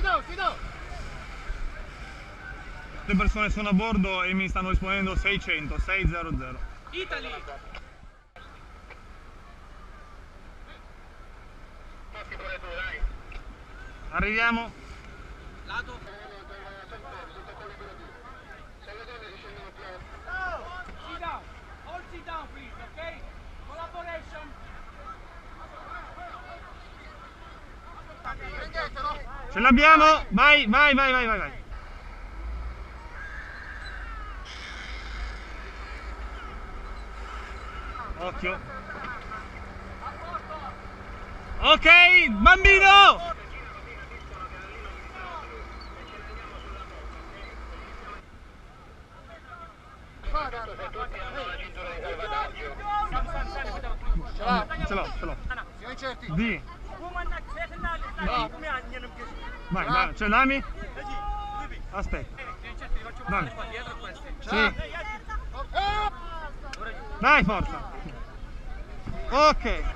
Le persone sono a bordo e mi stanno rispondendo 600. Italy! Arriviamo. Lato. Sit down. All sit down, please, okay? Collaboration. Ce l'abbiamo. Vai. Occhio. Ok, bambino! Ce l'ho. Siamo certi? Di. Vai, ce l'ami? Aspetta. Vai. Sì. Dai, forza. Ok.